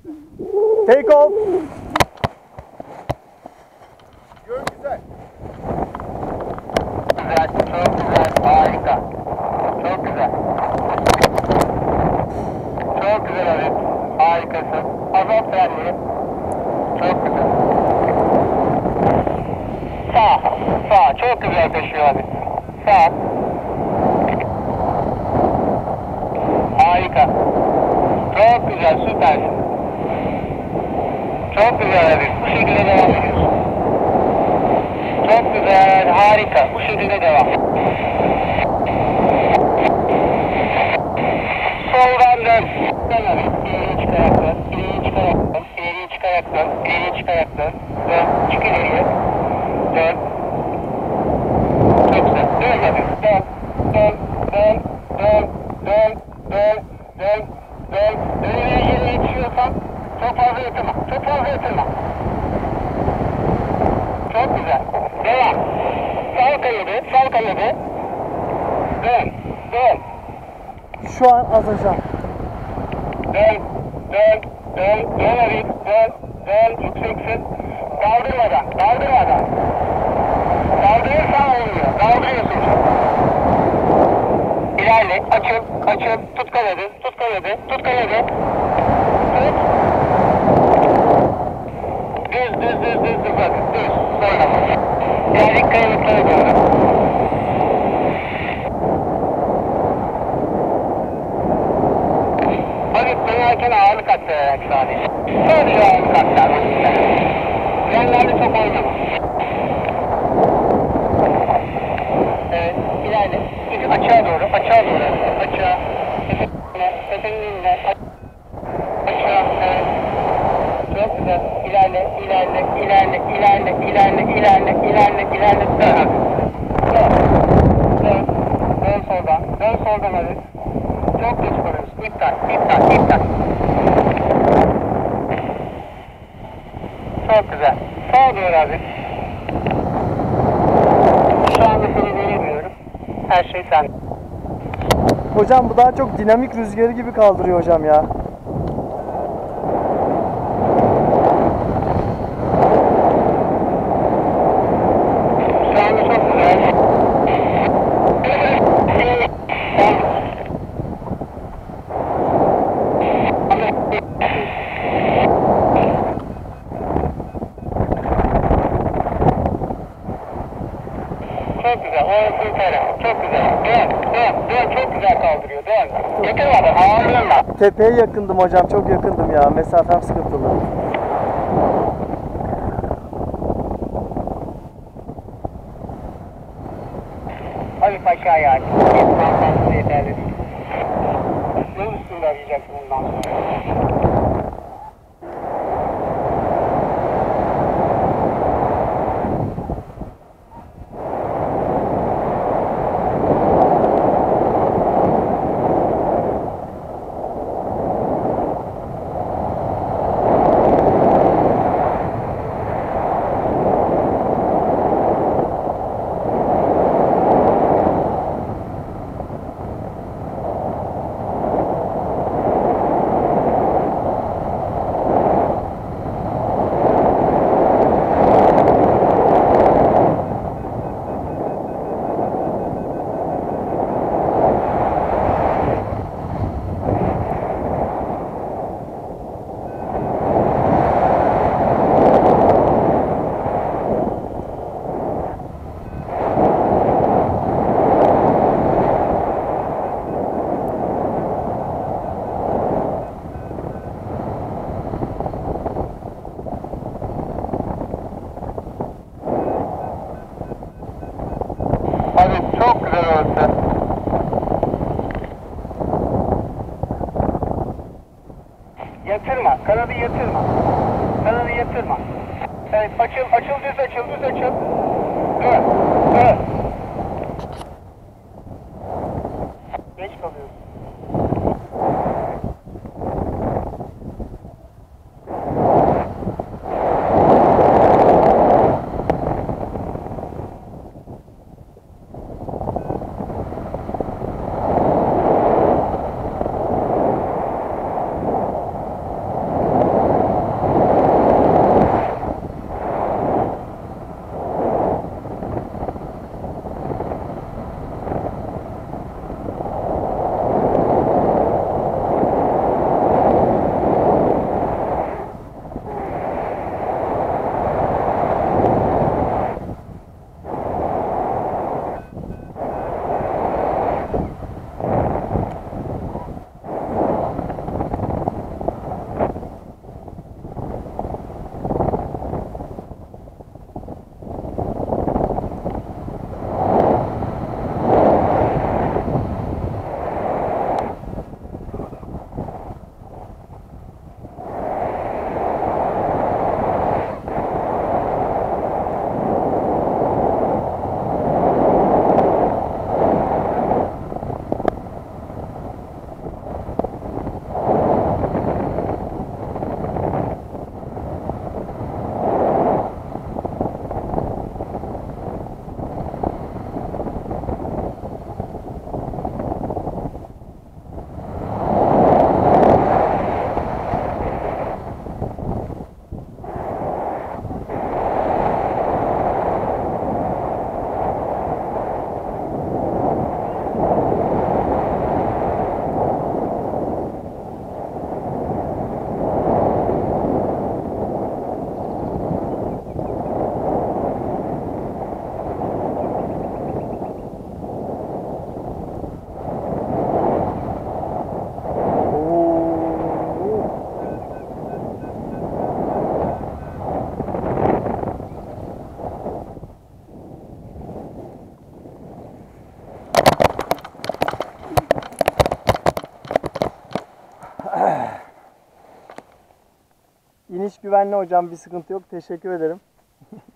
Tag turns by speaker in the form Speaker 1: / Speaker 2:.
Speaker 1: Take off.
Speaker 2: Yön güzel.
Speaker 3: Güzel, çok güzel, harika. Çok güzel. Çok güzel abi. Harikasın. Azalt frenleri. Çok güzel. Sağ, sağ. Çok güzel taşıyor abi. Sağ. Harika. Çok güzel, süpersin. Çok güzel abi. Bu şekilde devam ediyorsun. Çok güzel, harika. Bu şekilde devam. Soldan dön. Dön abi. İleriye çıkarak dön. İleriye çıkarak dön. İleriye çıkarak dön. İleriye çıkarak dön. Dön. Çık ileriye. Dön. Çok güzel. Dön abi. Dön. Dön. Dön. Dön. Dön. Dön. Dön. Dön. Önüne yere yetişiyorsan çok fazla yatırma. Çok fazla yatırma. Çok güzel. Devam. Sağ kanadı. Sağ kanadı. Dön. Dön.
Speaker 1: Şu an azalacağım.
Speaker 3: Dön, dön, dön, dön abi, dön, dön, yükseksin. Kaldırmadan, kaldırmadan. Kaldırırsan olmuyor, kaldırıyorsun. İlerle, açıl, açıl, tut kanadı, tut kanadı, tut kanadı. Tut. Düz, düz, düz, düz, düz abi, düz. Sonra. İlerlik kayalıklara doğru. Hafif dönerken ağırlık aktararak sadece. Sadece ağırlık aktarmak istedim. Frenlerde çok oynama. Evet, ilerle. Şimdi açığa doğru, açığa doğru. Açığa. Tepenin önüne. Açığa, evet. Çok güzel. İlerle, ilerle, ilerle, ilerle, ilerle, ilerle, ilerle, ilerle. Dön. Dön. Dön. Dön soldan. Dön soldan hadi. Çok geç kalıyorsun. İptal, iptal, iptal. Çok güzel. Sağa doğru abi. Şu anda seni göremiyorum. Her şey sende.
Speaker 1: Hocam bu daha çok dinamik rüzgarı gibi kaldırıyor hocam ya.
Speaker 3: Şu anda çok güzel. Çok güzel. Orası yukarı. Çok güzel. Dön. Dön. Dön. Çok güzel kaldırıyor. Dön. Yakınmadan. Ağırlığınla.
Speaker 1: Tepeye yakındım hocam, çok yakındım ya. Mesafem sıkıntılı.
Speaker 3: Hafif aşağıya aç. Mantıksız yeterli değil. Yol üstünde arayacaksın bundan sonra. Hadi çok güzel orası. Yatırma, kanadı yatırma. Kanadı yatırma. Evet, açıl, açıl, düz açıl, düz açıl. Dön, dön. Geç kalıyorsun.
Speaker 1: İniş güvenli hocam, bir sıkıntı yok. Teşekkür ederim.